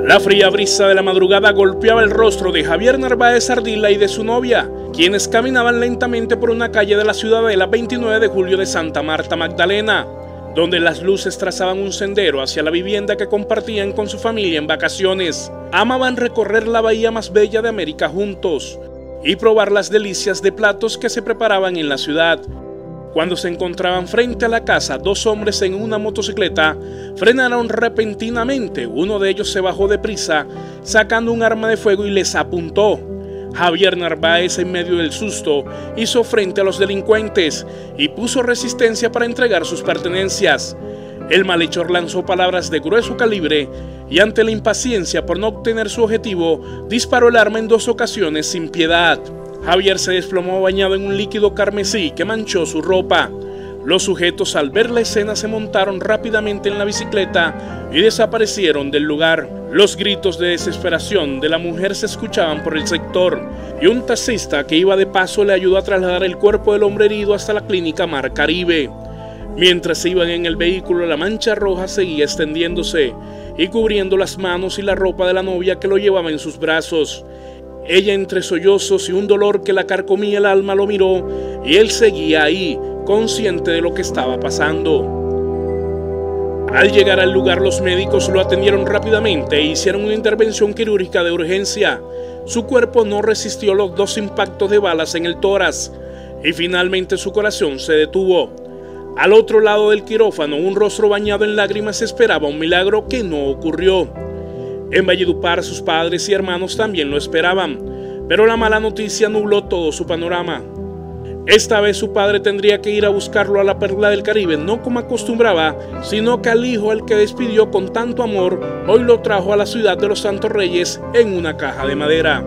La fría brisa de la madrugada golpeaba el rostro de Javier Narváez Ardila y de su novia, quienes caminaban lentamente por una calle de la Ciudadela 29 de julio de Santa Marta Magdalena, donde las luces trazaban un sendero hacia la vivienda que compartían con su familia en vacaciones. Amaban recorrer la bahía más bella de América juntos y probar las delicias de platos que se preparaban en la ciudad. Cuando se encontraban frente a la casa, dos hombres en una motocicleta frenaron repentinamente. Uno de ellos se bajó deprisa, sacando un arma de fuego y les apuntó. Javier Narváez, en medio del susto, hizo frente a los delincuentes y puso resistencia para entregar sus pertenencias. El malhechor lanzó palabras de grueso calibre y, ante la impaciencia por no obtener su objetivo, disparó el arma en 2 ocasiones sin piedad. Javier se desplomó bañado en un líquido carmesí que manchó su ropa. Los sujetos, al ver la escena, se montaron rápidamente en la bicicleta y desaparecieron del lugar. Los gritos de desesperación de la mujer se escuchaban por el sector y un taxista que iba de paso le ayudó a trasladar el cuerpo del hombre herido hasta la clínica Mar Caribe. Mientras iban en el vehículo, la mancha roja seguía extendiéndose y cubriendo las manos y la ropa de la novia, que lo llevaba en sus brazos. Ella, entre sollozos y un dolor que la carcomía el alma, lo miró y él seguía ahí, consciente de lo que estaba pasando. Al llegar al lugar, los médicos lo atendieron rápidamente e hicieron una intervención quirúrgica de urgencia. Su cuerpo no resistió los 2 impactos de balas en el tórax y finalmente su corazón se detuvo. Al otro lado del quirófano, un rostro bañado en lágrimas esperaba un milagro que no ocurrió. En Valledupar, sus padres y hermanos también lo esperaban, pero la mala noticia nubló todo su panorama. Esta vez su padre tendría que ir a buscarlo a la Perla del Caribe, no como acostumbraba, sino que al hijo, al que despidió con tanto amor, hoy lo trajo a la ciudad de los Santos Reyes en una caja de madera.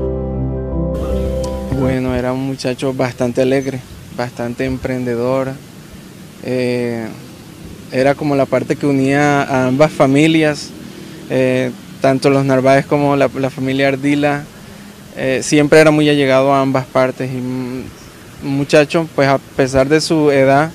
Bueno, era un muchacho bastante alegre, bastante emprendedor. Era como la parte que unía a ambas familias. Tanto los Narváez como la familia Ardila, siempre era muy allegado a ambas partes, y un muchacho, pues a pesar de su edad,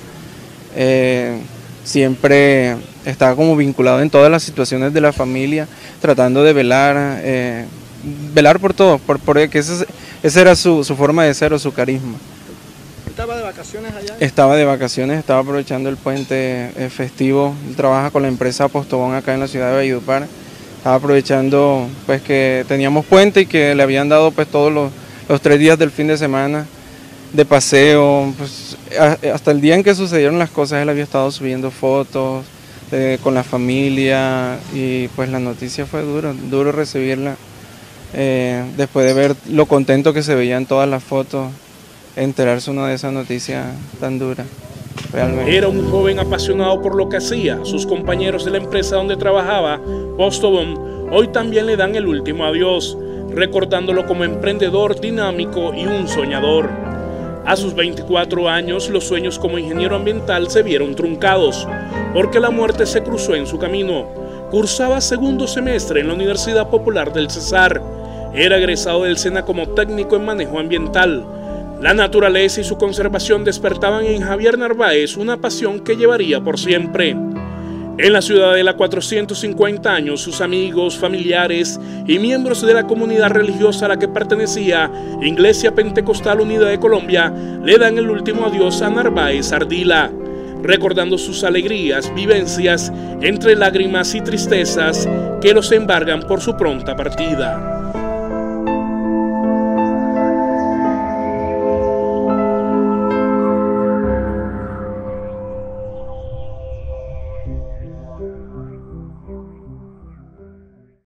siempre estaba como vinculado en todas las situaciones de la familia, tratando de velar por todo, porque esa era su forma de ser o su carisma. ¿Estaba de vacaciones allá? Estaba de vacaciones, estaba aprovechando el puente festivo. Él trabaja con la empresa Postobón acá en la ciudad de Valledupar. Estaba aprovechando pues que teníamos puente y que le habían dado pues todos los 3 días del fin de semana de paseo. Pues, hasta el día en que sucedieron las cosas, él había estado subiendo fotos con la familia, y pues la noticia fue duro recibirla. Después de ver lo contento que se veía en todas las fotos, enterarse uno de esa noticia tan dura. Realmente. Era un joven apasionado por lo que hacía. Sus compañeros de la empresa donde trabajaba, Postobón, hoy también le dan el último adiós, recordándolo como emprendedor, dinámico y un soñador. A sus 24 años, los sueños como ingeniero ambiental se vieron truncados, porque la muerte se cruzó en su camino. Cursaba 2º semestre en la Universidad Popular del Cesar. Era egresado del SENA como técnico en manejo ambiental. La naturaleza y su conservación despertaban en Javier Narváez una pasión que llevaría por siempre. En la Ciudadela, 450 años, sus amigos, familiares y miembros de la comunidad religiosa a la que pertenecía, Iglesia Pentecostal Unida de Colombia, le dan el último adiós a Narváez Ardila, recordando sus alegrías, vivencias, entre lágrimas y tristezas que los embargan por su pronta partida.